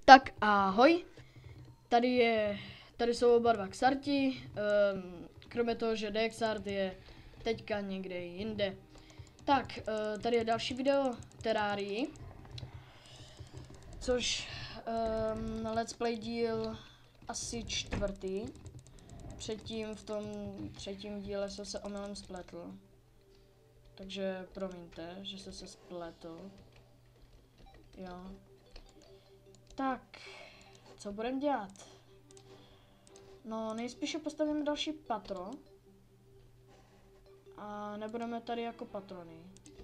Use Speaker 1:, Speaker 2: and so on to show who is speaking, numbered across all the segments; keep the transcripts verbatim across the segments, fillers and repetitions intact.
Speaker 1: Tak ahoj, tady je, tady jsou oba dva Xarti, um, kromě toho, že Dexart je teďka někde jinde. Tak, uh, tady je další video Terrarii, což um, let's play díl asi čtvrtý. Předtím v tom třetím díle jsem se omylem spletl. Takže promiňte, že jsem se spletl. Jo. Tak, co budeme dělat? No, nejspíše postavíme další patro. A nebudeme tady jako patrony.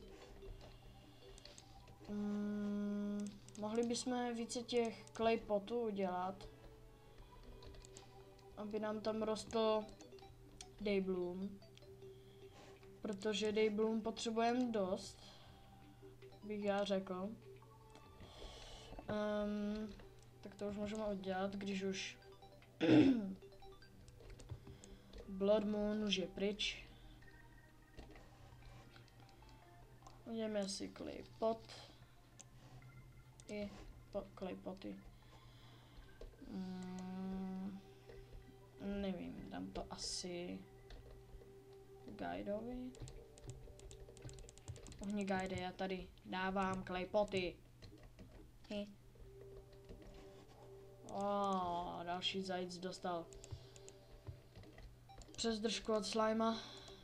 Speaker 1: Hmm, mohli bychom více těch clay potů udělat. Aby nám tam rostl Daybloom. Protože Daybloom potřebujeme dost. Bych já řekl. Um, tak to už můžeme udělat, když už Blood Moon už je pryč. Uděláme si clay pot. I po, clay poty. Mm, nevím, dám to asi guidovi. Ohni guide, já tady dávám clay poty. Hi. Oh, další zajíc dostal přes držku od slima.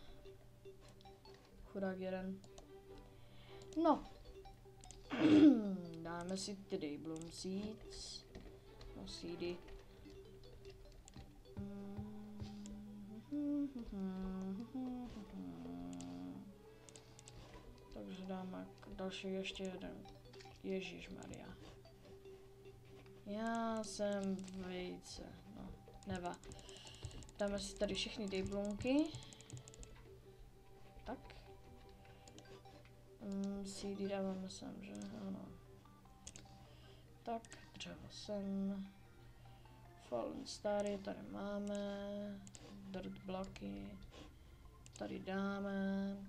Speaker 1: Chudák jeden. No. Dáme si ty Daybloom seeds. No seedy. Takže dáme další ještě jeden. Ježišmarja. Já jsem vejce, no, neva. Dáme si tady všechny Daybloomky. Tak. Mm, C D dáváme sem, že? Ano. Tak, dřevo sem. Fallen Starry tady máme. Dirt bloky. Tady dáme.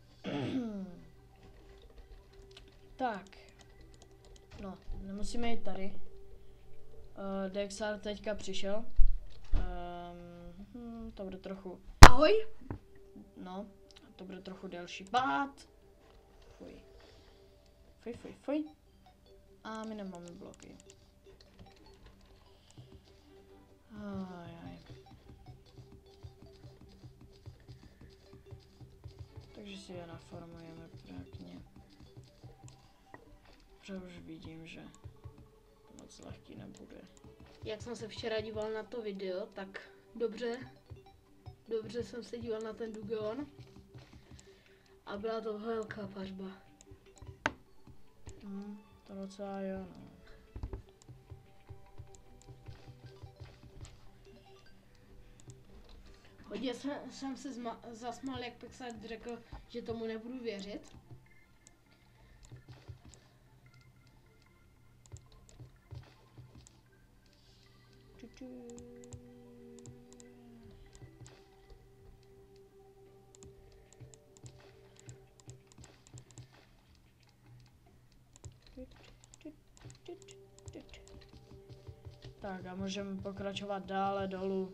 Speaker 1: Tak. No, nemusíme jít tady. Uh, Dexart teďka přišel. Um, hm, to bude trochu...
Speaker 2: Ahoj!
Speaker 1: No, to bude trochu delší pád. Fuj. Fuj, fuj, fuj. A my nemáme bloky. Ajaj. Takže si je naformujeme pěkně. Protože už vidím, že to moc lehký nebude.
Speaker 2: Jak jsem se včera díval na to video, tak dobře, dobře jsem se díval na ten Dugon a byla to velká pařba.
Speaker 1: Hmm, to docela jo, no.
Speaker 2: Hodně jsem, jsem se zma, zasmal, jak Pixar řekl, že tomu nebudu věřit.
Speaker 1: Tak a můžeme pokračovat dále dolů.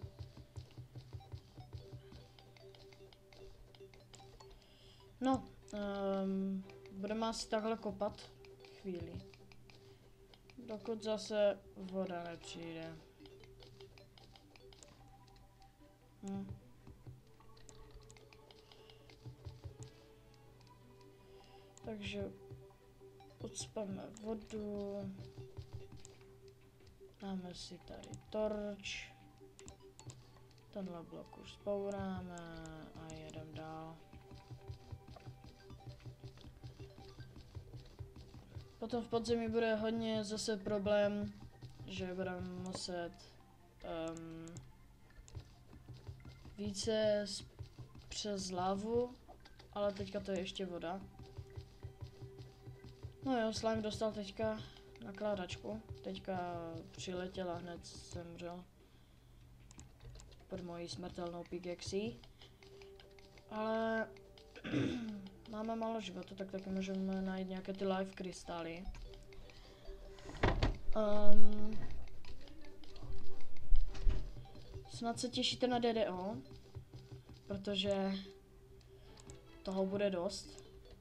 Speaker 1: No, um, budeme asi takhle kopat chvíli. Dokud zase voda nepřijde. Hm. Takže ucpeme vodu. Dáme si tady torč. Tenhle blok už zbouráme a jedeme dál. Potom v podzemí bude hodně zase problém, že budeme muset um, více přes lávu, ale teďka to je ještě voda. No jo, slime dostal teďka nakládačku, teďka přiletěl a hned zemřel pod mojí smrtelnou pickaxí, ale máme málo života, tak taky můžeme najít nějaké ty life krystaly. Um, snad se těšíte na D D O, protože toho bude dost.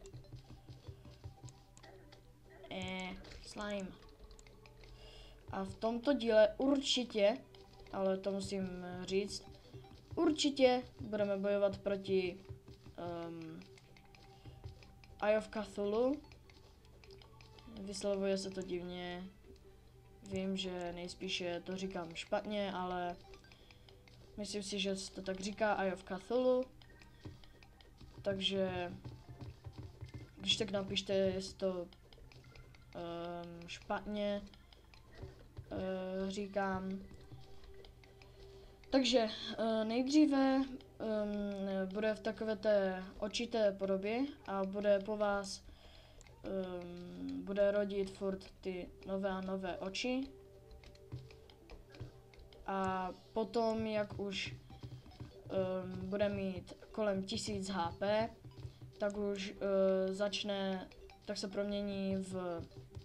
Speaker 1: Eh, slime. A v tomto díle určitě, ale to musím říct, určitě budeme bojovat proti um, Eye of Cthulhu. Vyslovuje se to divně. Vím, že nejspíše to říkám špatně, ale myslím si, že se to tak říká, Eye of Cthulhu. Takže když tak napište, jestli to um, špatně uh, říkám. Takže uh, nejdříve um, bude v takové té očité podobě a bude po vás um, bude rodit furt ty nové a nové oči. A potom, jak už um, bude mít kolem tisíc H P, tak už uh, začne, tak se promění v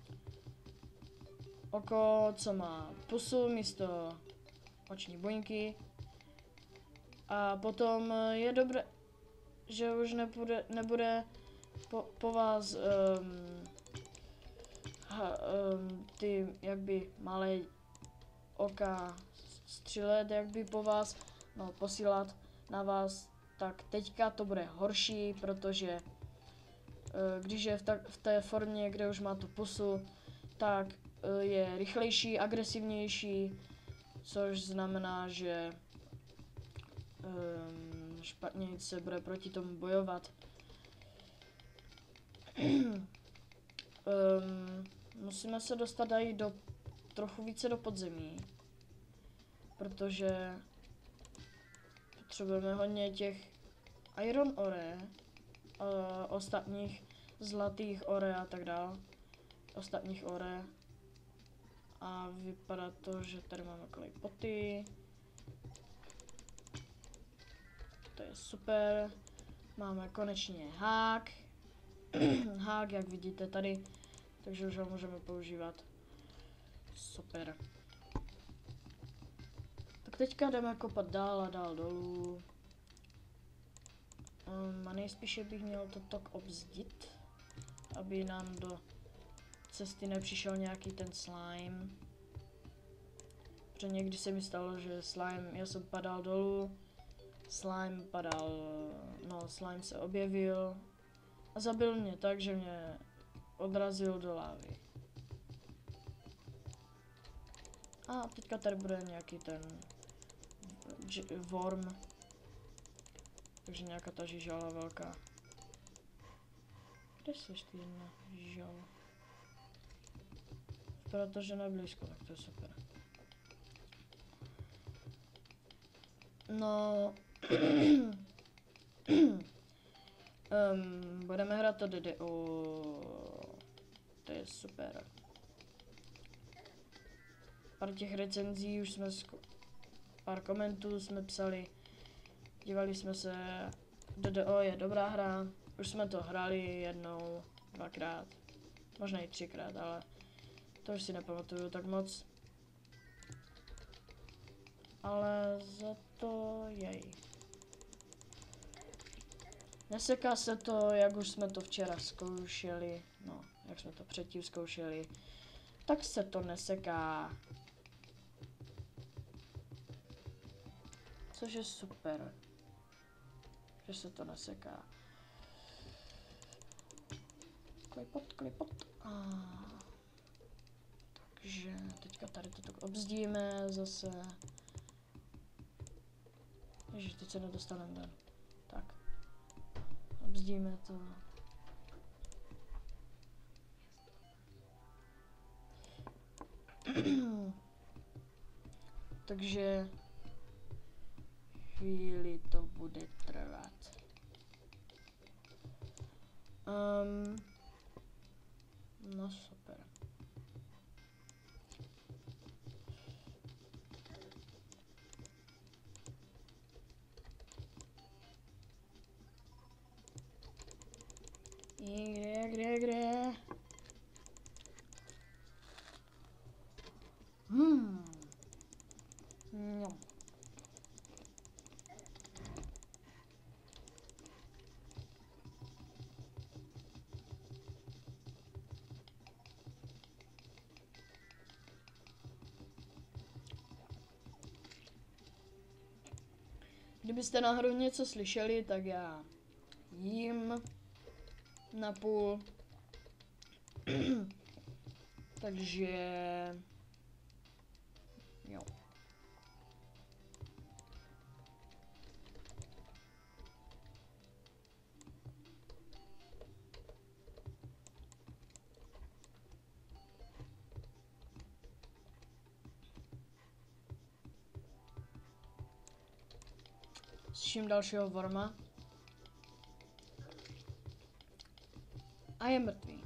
Speaker 1: oko, co má pusu místo oční buňky. A potom je dobré, že už nebude, nebude po, po vás um, ha, um, ty jakby malé oka střílet, jakby po vás, no posílat na vás, tak teďka to bude horší, protože uh, když je v, ta, v té formě, kde už má tu pusu, tak uh, je rychlejší, agresivnější, což znamená, že um, špatně se bude proti tomu bojovat. um, musíme se dostat i do trochu více do podzemí, protože potřebujeme hodně těch iron ore, uh, ostatních zlatých ore a tak dál, ostatních ore. A vypadá to, že tady máme kolik poty. To je super. Máme konečně hák. Hák, jak vidíte tady, takže už ho můžeme používat. Super. Tak teďka jdeme kopat dál a dál dolů. Um, a nejspíše bych měl to tok obzdit, aby nám do cesty nepřišel nějaký ten slime. Protože někdy se mi stalo, že slime, já jsem padal dolů, slime padal, no slime se objevil a zabil mě tak, že mě odrazil do lávy. A teďka tady bude nějaký ten worm, takže nějaká ta žižala velká. Kde jsi ty jedna žižala? Protože neblízko, tak to je super. No, um, budeme hrát to D D O, to je super. Pár těch recenzí už jsme, pár komentů jsme psali, dívali jsme se, D D O je dobrá hra, už jsme to hráli jednou, dvakrát, možná i třikrát, ale to už si nepamatuju tak moc. Ale za to jej. Neseká se to, jak už jsme to včera zkoušeli, no, jak jsme to předtím zkoušeli, tak se to neseká. Což je super, že se to neseká. Klipot, klipot. Ah. Takže teďka tady to tak obzdíme zase. Ježiš, teď se nedostaneme ven. Tak. Obzdíme to. Takže chvíli to bude trvat. Um, no super. Kde, kde, kde? Hmm. No. Kdybyste náhodou něco slyšeli, tak já jím na půl. Takže jo. Slyším dalšího vorma. A je mrtvý.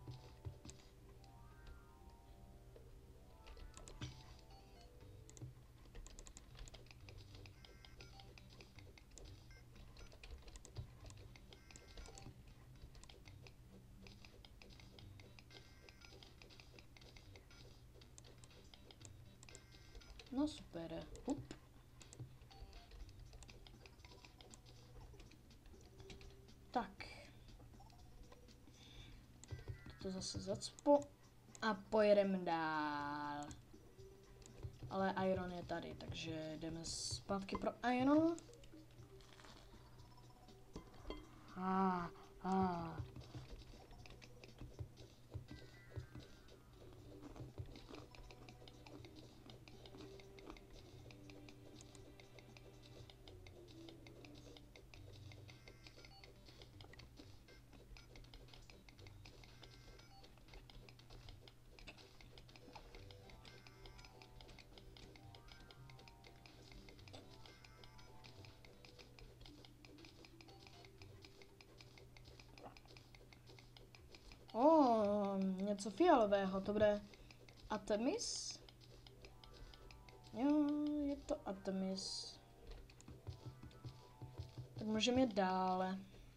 Speaker 1: No super. Hup. Tak. To zase zacpu. A pojedeme dál. Ale Iron je tady, takže jdeme zpátky pro Iron. Ah, ah. O, něco fialového, to bude Artemis? Jo, je to Artemis. Tak můžeme jít dále.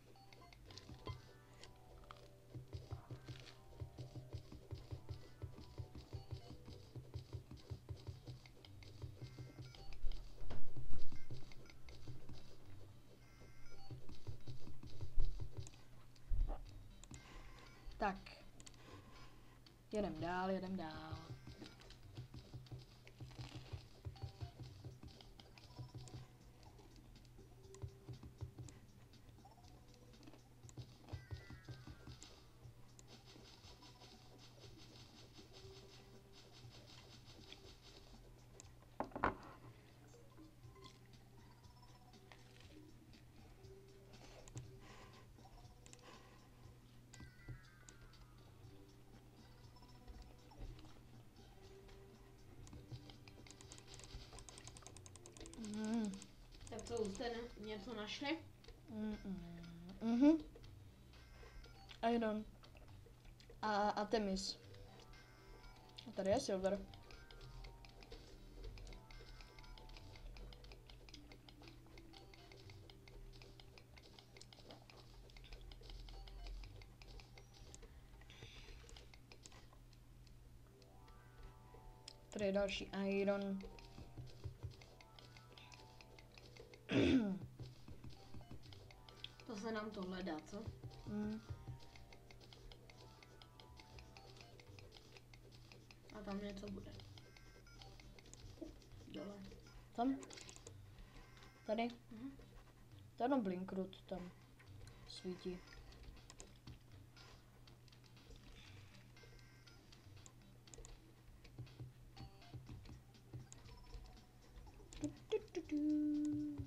Speaker 1: Tak. Jedem dál, jedem dál. Mm.
Speaker 2: Tak co, už jste ne- něco našli?
Speaker 1: Mm, mm, mhm. Iron. A Artemis. A tady je Silver. Tady je další Iron.
Speaker 2: To se nám tohle dá, co?
Speaker 1: Mm.
Speaker 2: A tam něco bude. Dole.
Speaker 1: Tam? Tady?
Speaker 2: Mhm.
Speaker 1: To je jenom Blinkroot tam svítí. Du, du, du, du.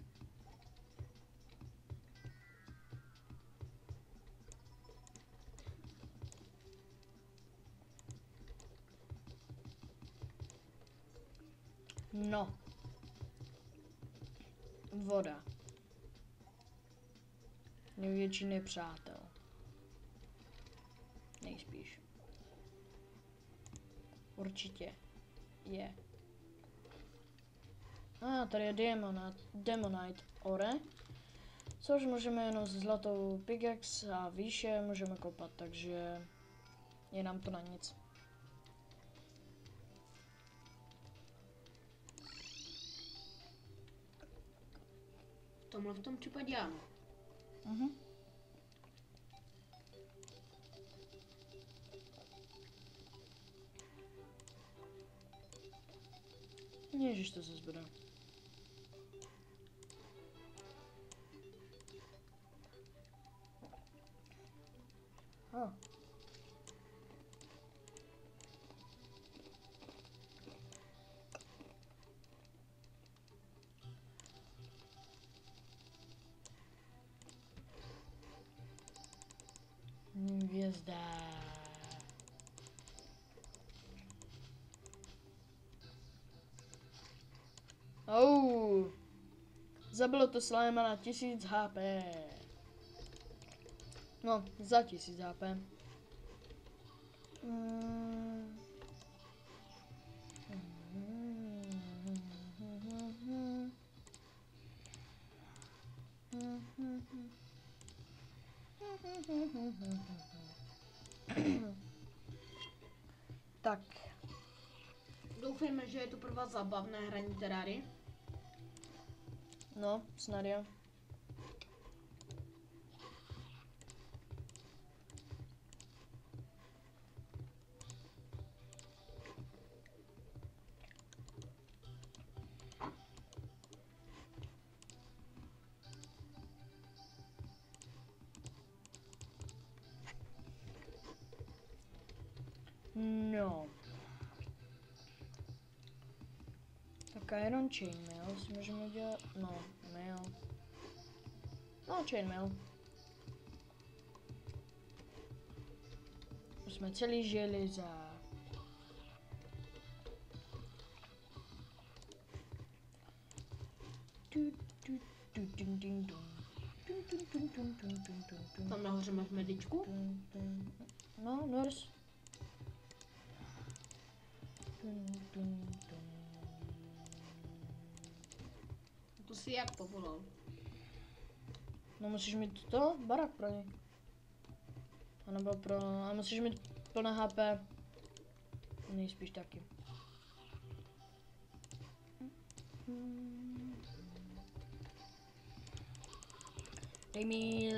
Speaker 1: No. Voda. Největší nepřátel. Nejspíš. Určitě. Je. A ah, tady je Demonite, Demonite Ore. Což můžeme jenom s zlatou pickaxe a výše můžeme kopat, takže je nám to na nic.
Speaker 2: tomhle v tom případě ano.
Speaker 1: Mhm. Ježiš, to se zbude. Ah. Hvězda. Oh. Zabilo to slajma na tisíc H P. No, za tisíc H P. Mm. Tak.
Speaker 2: Doufejme, že je to pro vás zábavné hraní Terrary.
Speaker 1: No, snad jo. No. Tak Iron Chainmail si můžeme dělat, no, mail. No, Chainmail. Už jsme celý železa.
Speaker 2: Tam nahoře máš medičku.
Speaker 1: No, nurse.
Speaker 2: To si jak povolal?
Speaker 1: No musíš mít to, barak pro ně. A nebo pro, a musíš mít plné H P. Nejspíš taky. Dej mi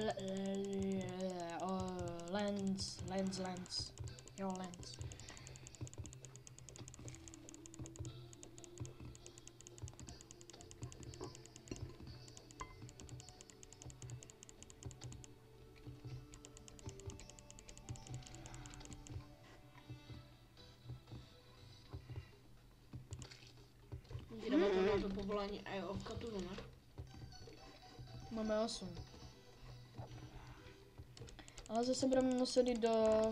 Speaker 1: lens, lens, lens. Jo, lens.
Speaker 2: Jdeme to na to povolání Eye of Cthulhu, ne?
Speaker 1: Máme osm. Ale zase budeme muset jít do...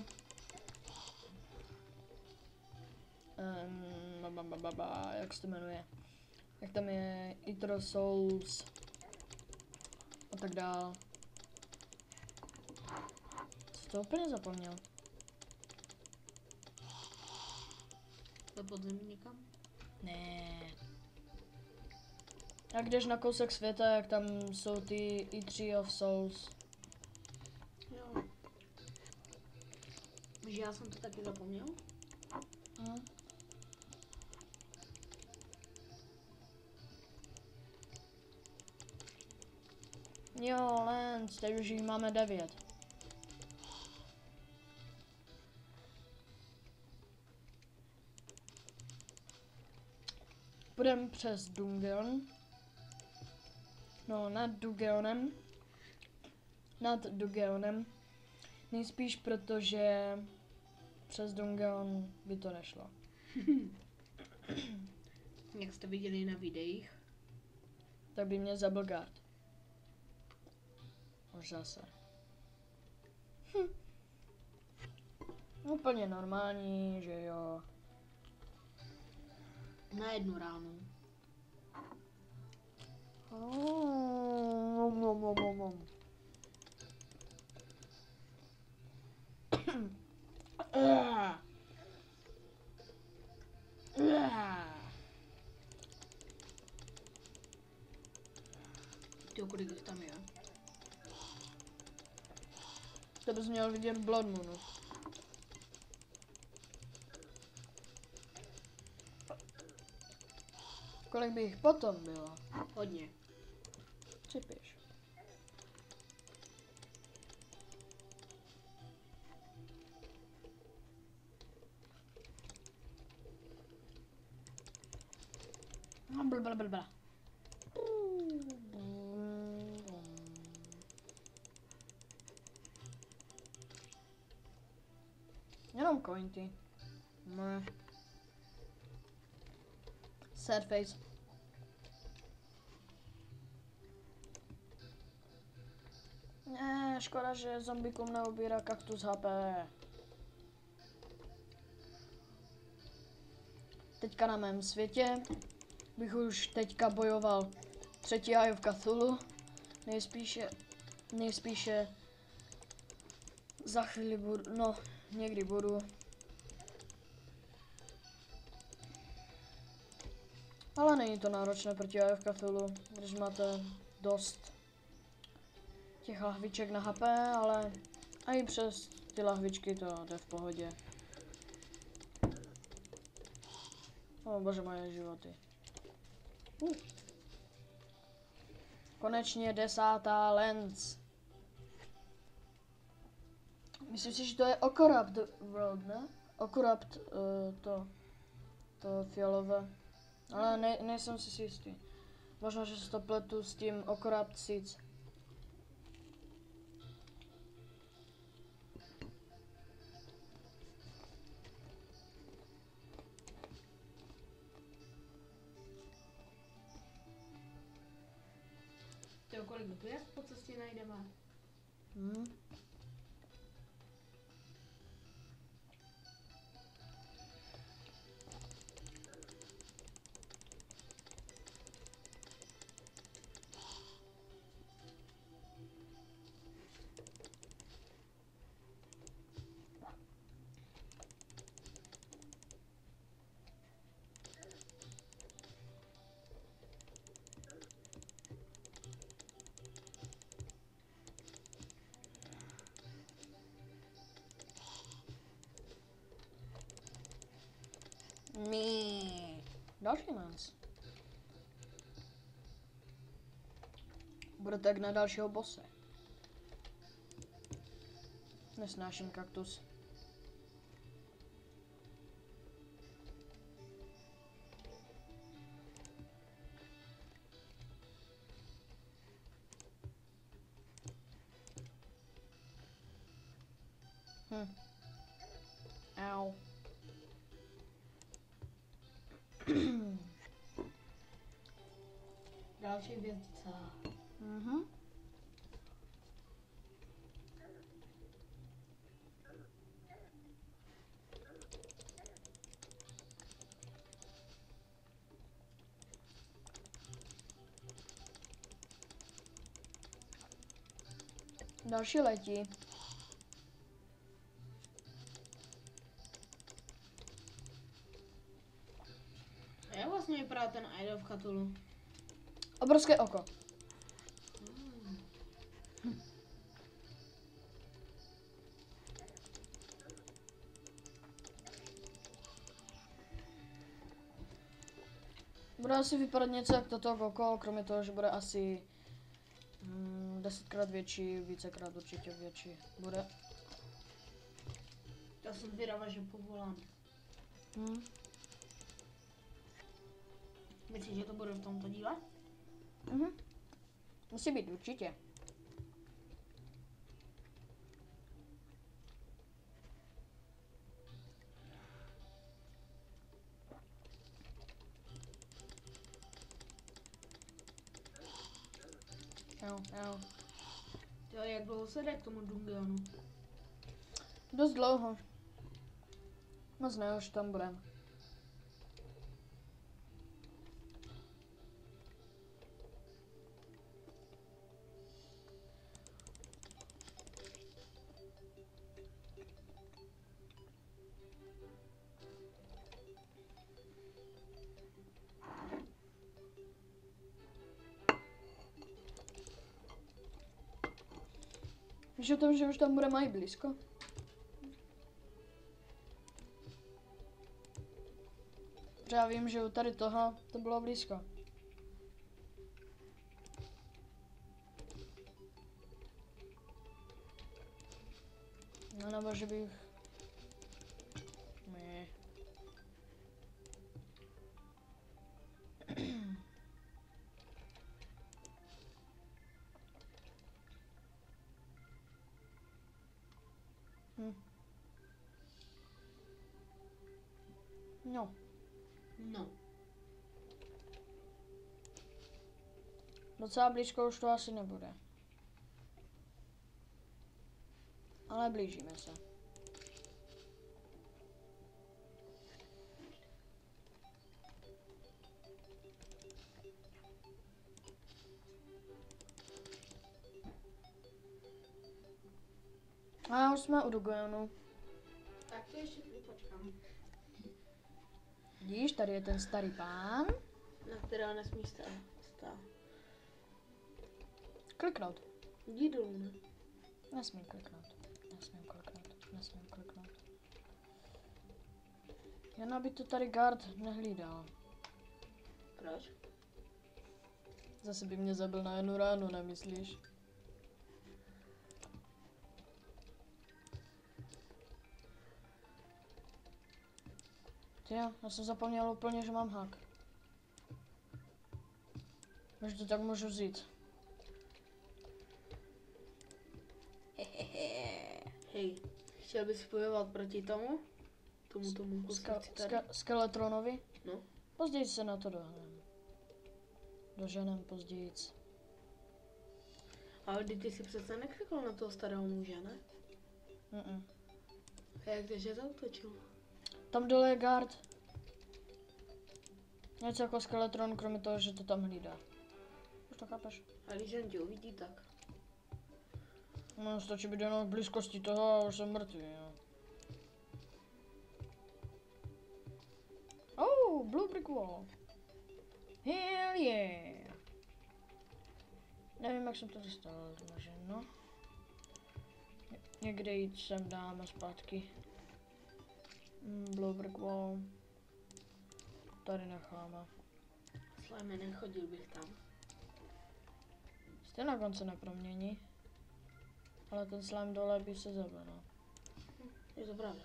Speaker 1: Um, ba, ba, ba, ba, ba, jak se to jmenuje? Jak tam je Eater Souls a tak dál. Co to úplně zapomněl?
Speaker 2: Do podzemí někam?
Speaker 1: Ne. Jak jdeš na kousek světa, jak tam jsou ty E tři of Souls.
Speaker 2: Jo. Že já jsem to taky zapomněl?
Speaker 1: Hm. Jo, Lance, teď už jich máme devět. Půjdeme přes Dungeon. No, nad Dungeonem. Nad Dungeonem. Nejspíš protože přes Dungeon by to nešlo.
Speaker 2: Jak jste viděli na videích.
Speaker 1: Tak by mě zabil guard. Už zase. Hm. Úplně normální, že jo.
Speaker 2: Na jednu ránu.
Speaker 1: Oh, no, no, no, no. Ah. Ah.
Speaker 2: Ty kolik jich tam je?
Speaker 1: To bys měl vidět v Blood Moonu. Kolik by jich potom bylo?
Speaker 2: Hodně.
Speaker 1: sypeš? No, blablabla. Jenom cointy. Ne. Sad face. Ne, škoda, že zombikům neubírá kaktus H P. Teďka na mém světě bych už teďka bojoval třetí Eye of Cthulhu. Nejspíše, nejspíše za chvíli budu, no někdy budu. Ale není to náročné proti Eye of Cthulhu, když máte dost těch lahviček na H P, ale a i přes ty lahvičky to jde v pohodě. O bože, moje životy. Uh. Konečně desátá lens. Myslím si, že to je Ocorrupt World, ne? Ocorrupt uh, to, to fialové. Ale ne, nejsem si jistý. Možná, že se to pletu s tím Ocorrupt Seeds.
Speaker 2: Tyjo, kolik tu je po cestě najdeme?
Speaker 1: Hmm. Mí. Další lens. Bude tak na dalšího bose. Nesnáším kaktus. Hm. Au.
Speaker 2: Další hvězdice.
Speaker 1: Mhm. Další letí.
Speaker 2: A jak vlastně vypadá ten Eye of Cthulhu?
Speaker 1: Obrovské oko.
Speaker 2: Hmm.
Speaker 1: Hm. Bude asi vypadat něco jak toto oko, kromě toho, že bude asi mm, desetkrát větší, vícekrát určitě větší. Bude.
Speaker 2: Já jsem zvědavá, že povolám.
Speaker 1: Hmm.
Speaker 2: Myslíš, že to bude v tomto díle?
Speaker 1: Mhm. Musí být, určitě. Jo, jo.
Speaker 2: Jo, jak dlouho se jde k tomu dungeonu?
Speaker 1: Dost dlouho. Moc ne, už tam budem. Víš o tom, že už tam bude mají blízko? Protože já vím, že u tady toho to bylo blízko. No nebo že bych... Ne. hm. No.
Speaker 2: No.
Speaker 1: Docela blízko už to asi nebude. Ale blížíme se. A už jsme u Dugonu.
Speaker 2: Tak to ještě chvíli počkám.
Speaker 1: Vidíš, tady je ten starý pán.
Speaker 2: Na kterého nesmí stát. stát.
Speaker 1: Kliknout.
Speaker 2: Jdi dolů, ne?
Speaker 1: Nesmím kliknout. Nesmím kliknout. Nesmím kliknout. Jen aby to tady guard nehlídal.
Speaker 2: Proč?
Speaker 1: Zase by mě zabil na jednu ránu, nemyslíš? Tě, já jsem zapomněl úplně, že mám hak. Takže to tak můžu vzít.
Speaker 2: Hej, chtěl bys bojovat proti tomu? Tomu tomu
Speaker 1: Ska,
Speaker 2: kusíci tady?
Speaker 1: ska, Skeletronovi?
Speaker 2: No.
Speaker 1: Později se na to doženem. Doženem později.
Speaker 2: Ale ty, ty jsi přece neklikl na toho starého muže, ne?
Speaker 1: Mm-mm.
Speaker 2: A jak takže zautočil?
Speaker 1: Tam dole je guard. Něco jako Skeletron, kromě toho, že to tam hlídá. Už to chápeš?
Speaker 2: A když on tě uvidí, tak.
Speaker 1: No, stačí být jenom v blízkosti toho a už jsem mrtvý, jo. Oh, blue brick wall. Hell yeah. Nevím, jak jsem to dostal, takže no. Ně někde jít sem dáme zpátky. Mm, blue brick wall. Tady necháme.
Speaker 2: Slime, nechodil bych tam.
Speaker 1: Jste na konci nepromění. Ale ten slime dole by se zabil, no.
Speaker 2: Je to pravda.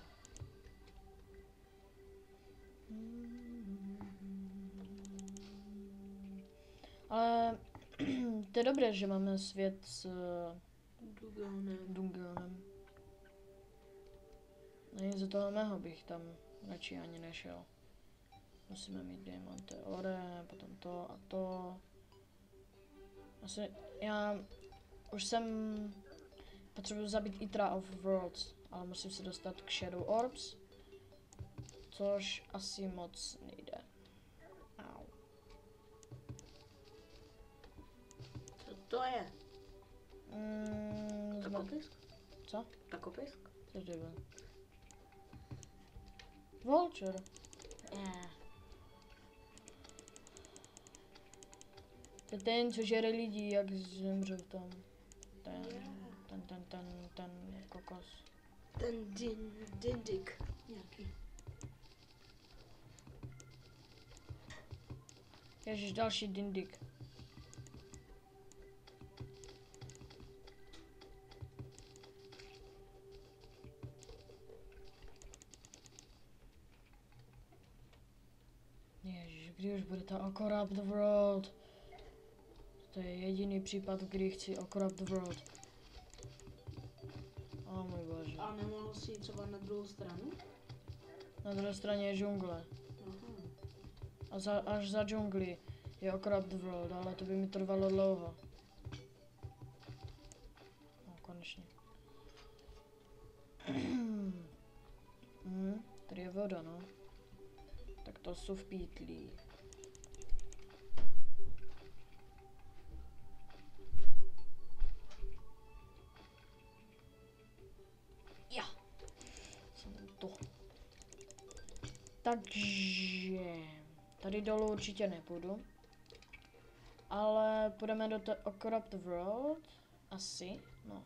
Speaker 1: Ale to je dobré, že máme svět s
Speaker 2: Dugonem.
Speaker 1: Dungeonem. Není za toho mého bych tam radši ani nešel. Musíme mít diamanty ore, potom to a to. Asi já už jsem potřebuji zabít Itra of Worlds, ale musím se dostat k Shadow Orbs, což asi moc nejde. Au.
Speaker 2: Co to je?
Speaker 1: Mm, jsme...
Speaker 2: Takopisk?
Speaker 1: Co?
Speaker 2: Takopisk?
Speaker 1: Co to je? Vulture. Yeah. To je ten, co žere lidi, jak zemřel tam. Ten, ten, ten, ten, ten kokos.
Speaker 2: Ten din, dindik nějaký.
Speaker 1: Ježiš, další dindik. Ježiš, kdy už bude ta Corrupt the World? To je jediný případ, kdy chci Corrupt the World. O můj bože.
Speaker 2: A nemohl si jít třeba na druhou stranu?
Speaker 1: Na druhé straně je džungle.
Speaker 2: Aha.
Speaker 1: A za, až za džungli je Corrupt the World, ale to by mi trvalo dlouho. No, konečně. hmm, tady je voda, no. Tak to jsou v pítlí. Ja. Jsem to. Takže tady dolů určitě nepůjdu. Ale půjdeme do té Corrupt World. Asi, no.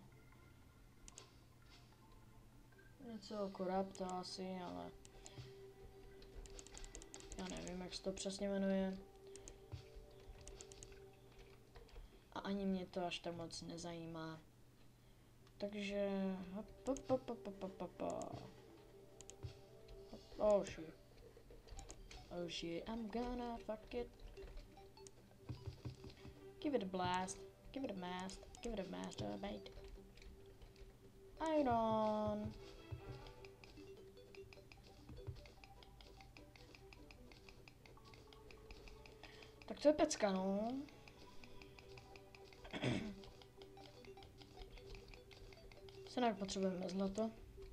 Speaker 1: Něco o Corrupt asi, ale já nevím, jak se to přesně jmenuje. A ani mě to až tak moc nezajímá. Takže... Hop, hop, hop, hop, hop, hop, hop. Oh shit. Oh shit, I'm gonna fuck it. Give it a blast. Give it a mast. Give it a masturbate. Iron. Tak to je pecka, no. Jinak potřebujeme zlato.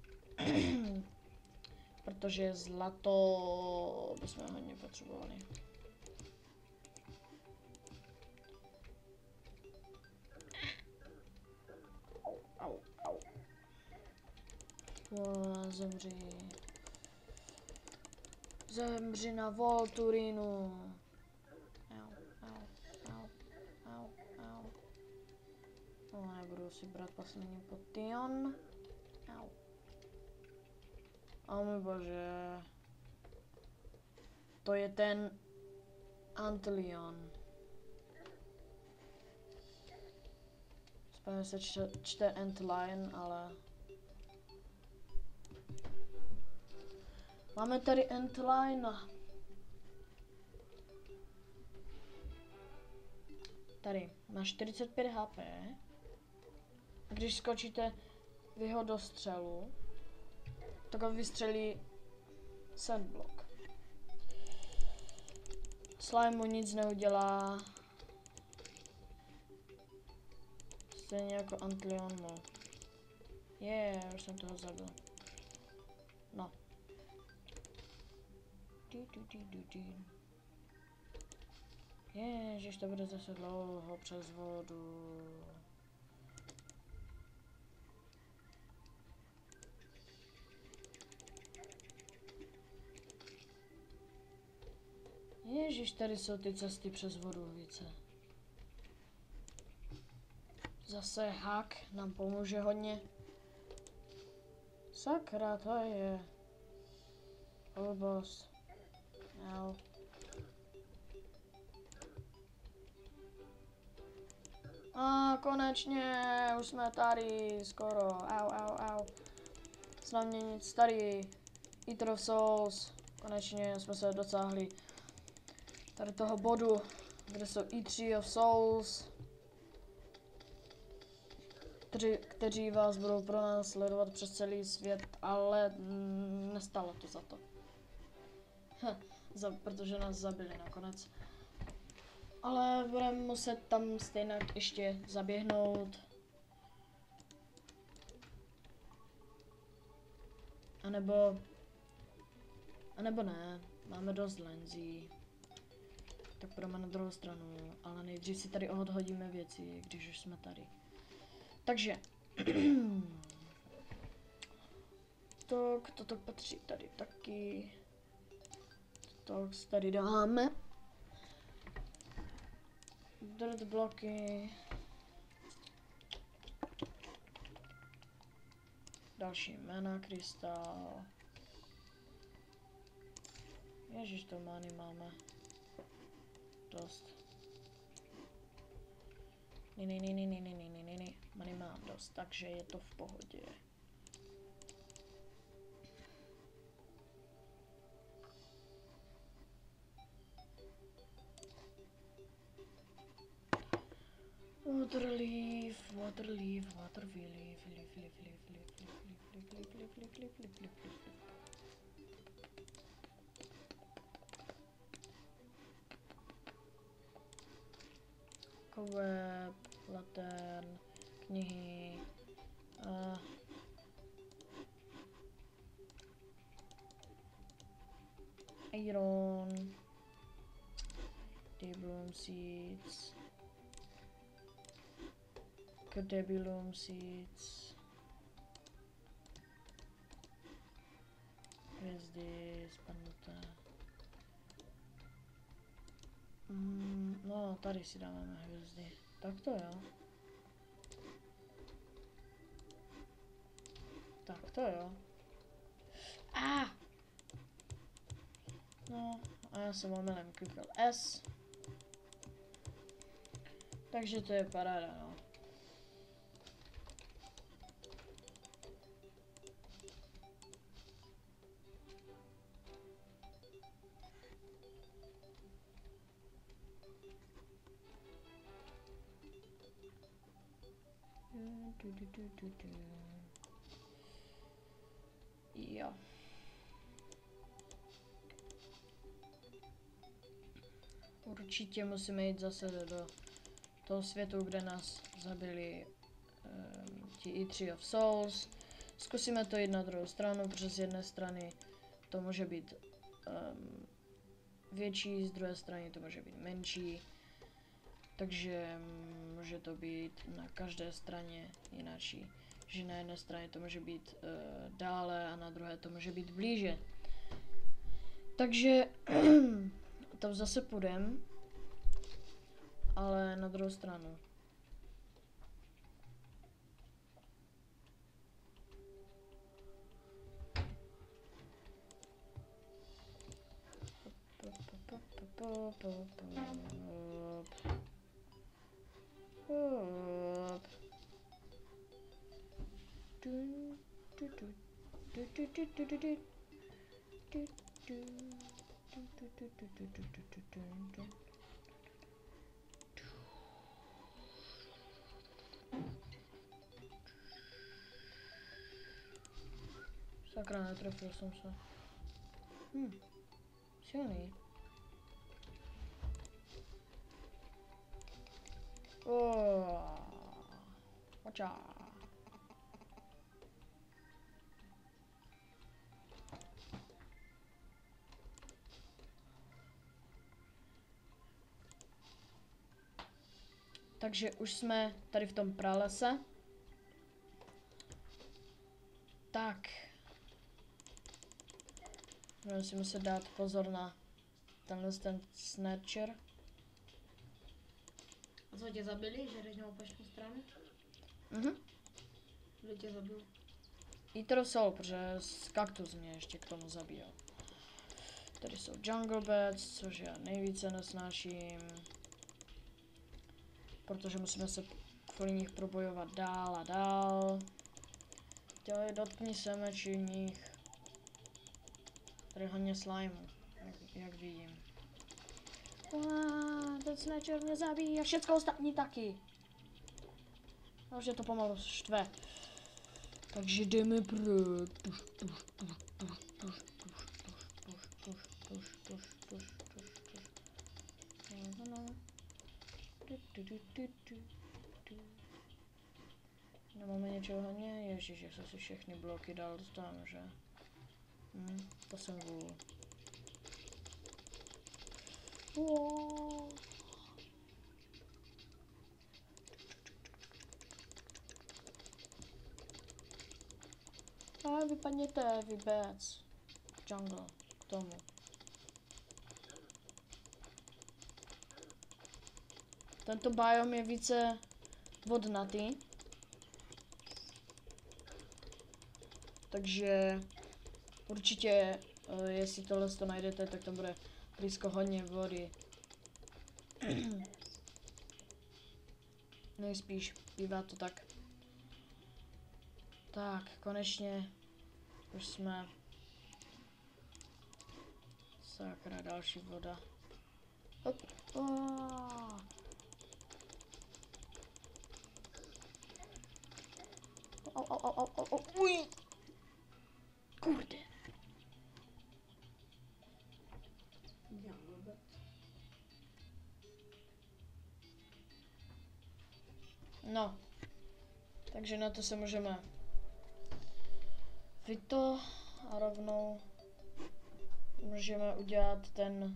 Speaker 1: Protože zlato bychom hodně potřebovali. Au, au. O, zemři. Zemři na Volturinu. Au, au, au, au, au. No, nebudu si brát poslední potion. Au. O můj bože. To je ten Antlion. Správně se čte, čte Antlion, ale... Máme tady Antliona. Tady má čtyřicet pět H P. Když skočíte v jeho dostřelu, tak ho vystřelí sandblock. Slime mu nic neudělá. Stejně jako Antlion mu. Je, yeah, už jsem toho zabil. No. Du, du, du, du, du. Ježiš, to bude zase dlouho přes vodu. Ježiš, tady jsou ty cesty přes vodu více. Zase hack nám pomůže hodně. Sakra, to je... Blbost. Au. A konečně, už jsme tady, skoro, au, au, au. Snad mě nic tady, Eater of Souls, konečně jsme se docáhli tady toho bodu, kde jsou E tři of Souls, kteří, kteří vás budou pro nás sledovat přes celý svět, ale mm, nestalo to za to. Hm, za, protože nás zabili nakonec. Ale budeme muset tam stejně ještě zaběhnout. A nebo... A nebo ne, máme dost lenzí. Tak půjdeme na druhou stranu, ale nejdřív si tady odhodíme věci, když už jsme tady. Takže... tak, toto patří tady taky. To tady dáme. Dirt bloky. Další mana krystal. Ježiš, to many máme dost. Ne, ne, ne, ne, ne, ne, ne, ne, ne, many mám dost, takže je to v pohodě. Water leaf, water leaf, water leaf, leaf, leaf, leaf, leaf, leaf, leaf, leaf, leaf, leaf, leaf, leaf, leaf, leaf. Web, latern, knihy, uh, iron, Debulum seeds, Debulum seeds, hvězdy, spadnuté. Mm, no, tady si dáme hvězdy. Tak to jo. Tak to jo. A! Ah! No, a já jsem omylem klikal S. Takže to je paráda, no. Jo. Určitě musíme jít zase do toho světu, kde nás zabili um, ti E tři of Souls. Zkusíme to jít na druhou stranu, protože z jedné strany to může být um, větší, z druhé strany to může být menší. Takže může to být na každé straně jináčí. Že na jedné straně to může být uh, dále a na druhé to může být blíže. Takže tam zase půjdem, ale na druhou stranu. Sakra, netrefil jsem se. Hm, silný. Oh, oča. Takže už jsme tady v tom pralese. Tak. Budeme si muset dát pozor na tenhle ten snatcher.
Speaker 2: A co tě zabili, že jdeš na opačnou stranu?
Speaker 1: Mhm.
Speaker 2: Kdo tě zabil?
Speaker 1: Eater Soul, protože z kaktus mě ještě k tomu zabíjel. Tady jsou Jungle Bats, což já nejvíce nesnáším. Protože musíme se kvůli nich probojovat dál a dál. Dělej, dotkni se meči nich. Tady hodně slimu, jak, jak vidím. Ah, ten snatcher mě zabíjí a všechno ostatní taky. No, že to pomalu štve. Takže jdeme pro... Puš, puš, puš, puš, puš, puš, puš, puš, puš, puš, puš, puš, puš. No, no. Du, du, du, du, du, du. Nemáme něčeho hodně? Ježiš, jak jsem si všechny bloky dal tam, že? Hm, to jsem vůl. Wow. A vypadněte, vy bats. Jungle, k tomu. Tento biom je více vodnatý. Takže určitě, uh, jestli tohle to najdete, tak tam bude blízko hodně vody. Nejspíš bývá to tak. Tak, konečně už jsme. Sakra, další voda. Hop. Oh. Au, au, au, au, au, uj. Kurde. No. Takže na to se můžeme vyto a rovnou můžeme udělat ten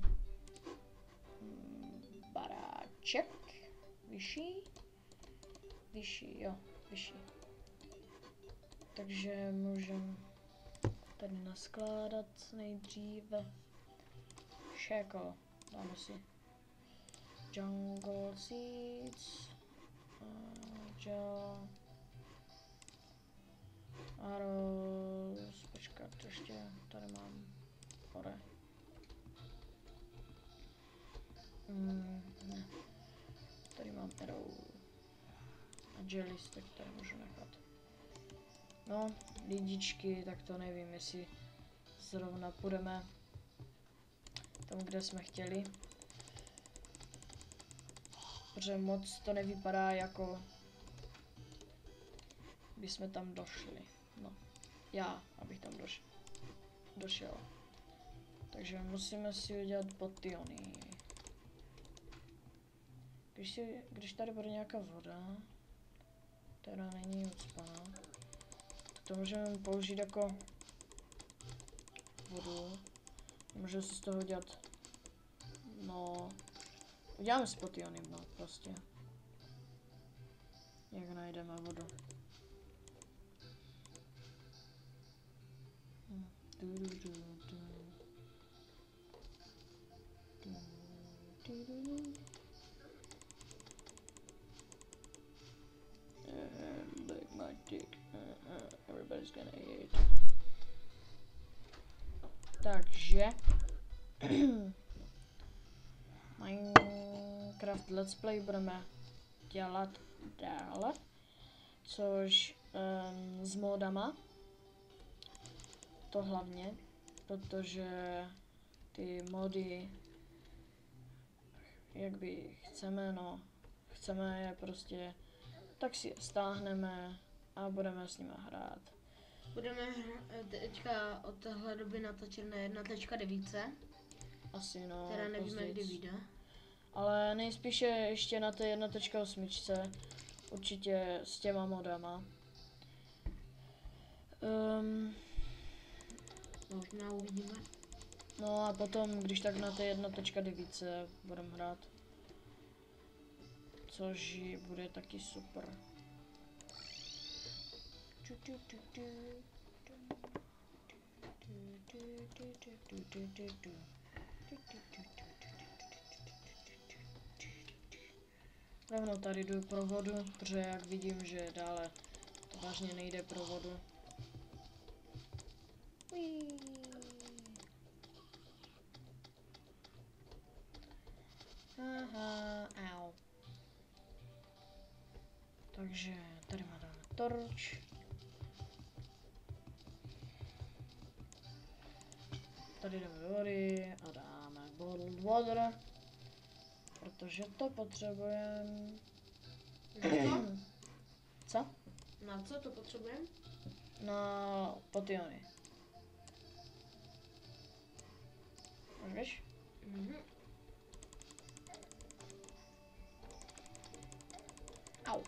Speaker 1: baráček. Vyšší? Vyšší, jo, vyšší. Takže můžeme tady naskládat nejdříve šéko. Dáme si jungle seeds, gel, arrows, počkat, ještě tady mám ore. Mm, ne. Tady mám arrow a jellies, tak tady můžu nechat. No, lidičky, tak to nevím, jestli zrovna půjdeme tam, kde jsme chtěli. Protože moc to nevypadá jako by jsme tam došli. No, já, abych tam doš došel. Takže musíme si udělat potiony. Když, si, když tady bude nějaká voda, která není ucpaná, tak to můžeme použít jako vodu. Můžeme si z toho udělat, no, uděláme si potiony, no, prostě. Jak najdeme vodu. Hm. Du, du, du, du. Du, du, du, du. Uh, look my dick. Uh, uh, everybody's gonna hate. Takže Minecraft Let's Play budeme dělat dále, což um, s modama, to hlavně, protože ty mody, jak by chceme, no, chceme je prostě, tak si je stáhneme a budeme s nimi hrát.
Speaker 2: Budeme teďka od téhle doby natáčet na jedna tečka devět,
Speaker 1: Asi no,
Speaker 2: která nevíme,
Speaker 1: později.
Speaker 2: kdy vyjde.
Speaker 1: Ale nejspíše ještě na té jedna tečka osm, určitě s těma modama. Um,
Speaker 2: Možná uvidíme.
Speaker 1: no a potom, když tak na té jedna tečka devět budeme hrát. Což bude taky super. Rovnou tady jdu pro vodu, protože jak vidím, že dále to vážně nejde pro vodu. Aha, au. Takže tady máme torč. Tady jdeme do vody a dáme bottled water, protože to potřebujeme. Co?
Speaker 2: Na co to potřebujeme?
Speaker 1: Na potiony. Už víš?
Speaker 2: Mhm.
Speaker 1: Au.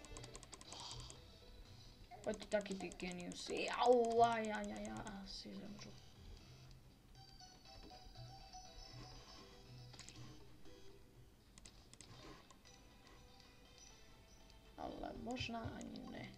Speaker 1: Pojď taky ty geniusy. Au, aj, aj, aj, asi zemřu. Ale možná ani ne.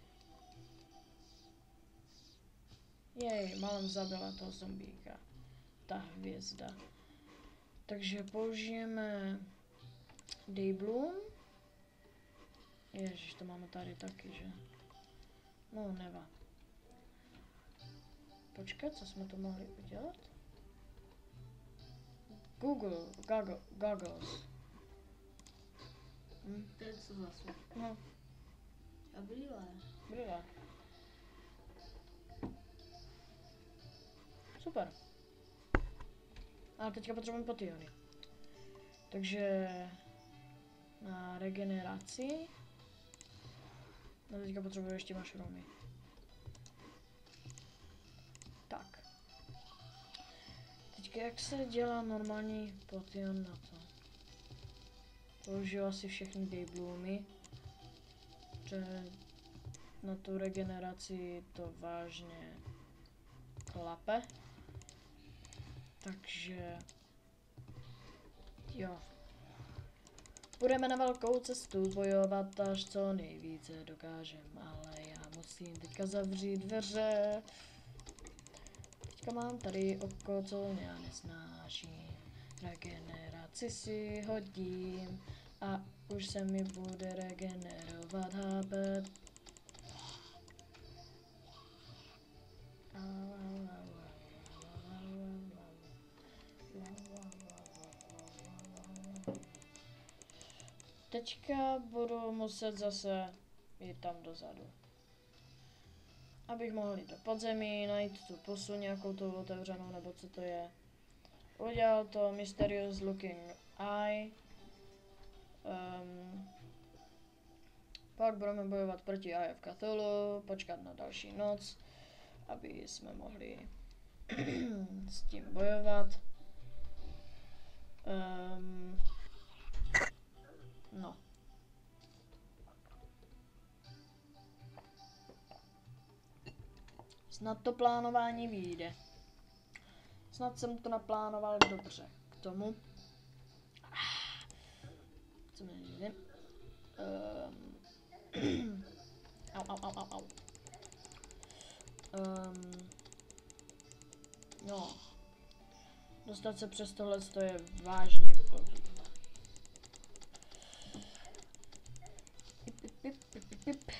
Speaker 1: Jej, málem zabila toho zombíka. Ta hvězda. Takže použijeme Daybloom. Ježiš, to máme tady taky, že? No, neva. Počkat, co jsme to mohli udělat? Google, Google, Goggles. Hm?
Speaker 2: To je co zase?
Speaker 1: No,
Speaker 2: A brýle.
Speaker 1: brýle. Super. A teďka potřebujeme potiony. Takže na regeneraci. No teďka potřebuji ještě mushroomy. Tak. Teďka jak se dělá normální potion na to? Použiju asi všechny daybloomy. Že na tu regeneraci to vážně klape. Takže jo. Půjdeme na velkou cestu bojovat až co nejvíce dokážem, ale já musím teďka zavřít dveře. Teďka mám tady oko, co já nesnáším. Regeneraci si hodím a už se mi bude regenerovat há pé. Teďka budu muset zase jít tam dozadu. Abych mohl jít do podzemí, najít tu pusu nějakou tu otevřenou, nebo co to je. Udělal to Mysterious Looking Eye. Um, Pak budeme bojovat proti Eye of Cthulhu, počkat na další noc, aby jsme mohli s tím bojovat. Um, no. Snad to plánování vyjde. Snad jsem to naplánoval dobře k tomu. Co mi nejde? Um, au, au, au, au, au. Um, no. Dostat se přes tohle je vážně blbý. Pip, pip, pip, pip, pip, pip.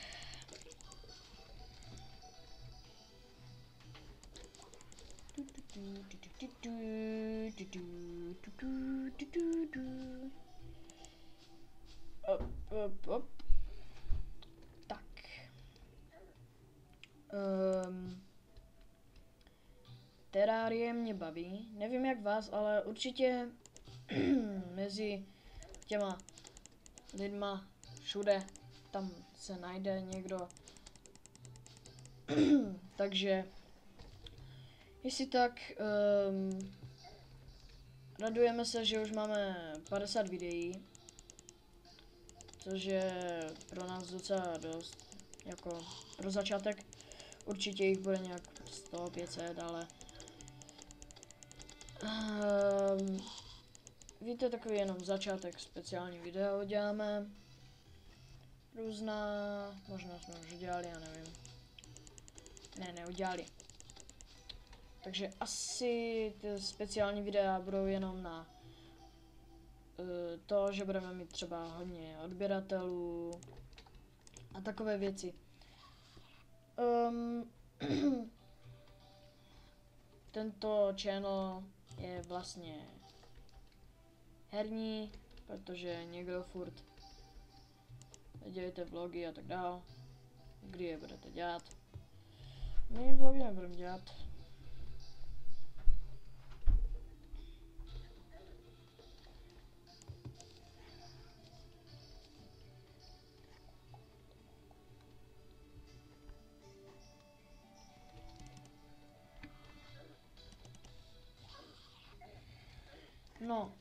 Speaker 1: Op, op, op. Tak. Um, Terárie mě baví. Nevím jak vás, ale určitě mezi těma lidma všude tam se najde někdo. Takže jestli tak, um, radujeme se, že už máme padesát videí, což je pro nás docela dost, jako pro začátek. Určitě jich bude nějak sto, pět set, ale um, víte, takový jenom začátek, speciální video děláme. Různá, možná jsme už udělali, já nevím. Ne, neudělali. Takže asi ty speciální videa budou jenom na uh, to, že budeme mít třeba hodně odběratelů a takové věci. Um, tento channel je vlastně herní, protože někdo furt dělejte vlogy a tak dál. Kdy je budete dělat? My vlogy nebudeme dělat. No.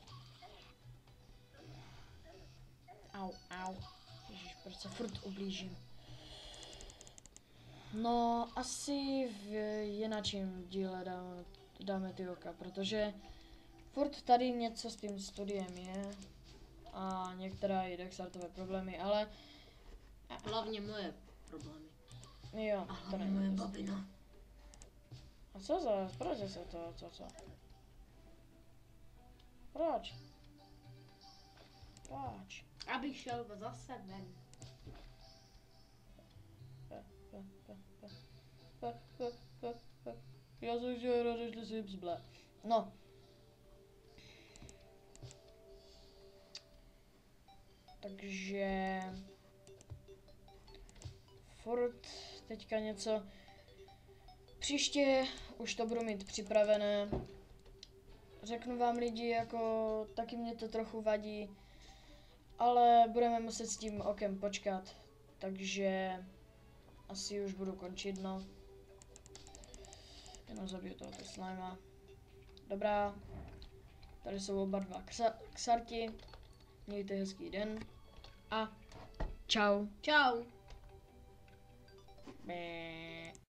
Speaker 1: Au, au. Ježiš, proč se furt ublížím. No, asi v jináčím díle dáme, dáme ty oka, protože furt tady něco s tím studiem je a některé i Dexartové problémy, ale...
Speaker 2: Hlavně moje problémy.
Speaker 1: Jo,
Speaker 2: A
Speaker 1: to
Speaker 2: hlavně
Speaker 1: není
Speaker 2: moje
Speaker 1: dost.
Speaker 2: babina.
Speaker 1: A co za, proč se to, co, co? Proč? Proč?
Speaker 2: Abych šel zase ven.
Speaker 1: Pe, pe, pe, pe, pe, pe, pe, pe. Já jsem chtěl rozešli si bzble. No. Takže... Furt teďka něco... Příště už to budu mít připravené. Řeknu vám lidi, jako taky mě to trochu vadí. Ale budeme muset s tím okem počkat. Takže... Asi už budu končit, no. Jenom zabiju tohoto slima. Dobrá. Tady jsou oba dva ksa ksarti. Mějte hezký den. A čau.
Speaker 2: Čau.
Speaker 1: Bé.